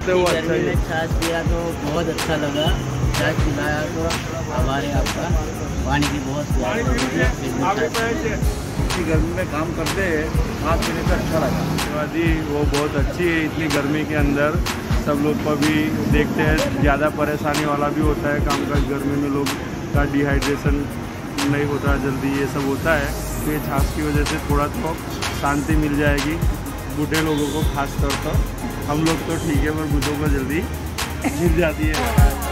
सकते हो। अच्छा गर्मी है। में छाछ पिया तो बहुत अच्छा लगा। छाछ पिलाया तो हमारे आपका पानी की बहुत प्यास लगी थी। इतनी गर्मी में काम करते हैं, हाथ पीने का अच्छा लगा जी। वो बहुत अच्छी है। इतनी गर्मी के अंदर सब लोग को भी देखते हैं, ज़्यादा परेशानी वाला भी होता है काम काज। गर्मी में लोग का डिहाइड्रेशन नहीं होता जल्दी, ये सब होता है। तो ये छाछ की वजह से थोड़ा तो शांति मिल जाएगी बूढ़े लोगों को, खास तौर पर। हम लोग तो ठीक है, पर बूढ़ों को जल्दी मिल जाती है।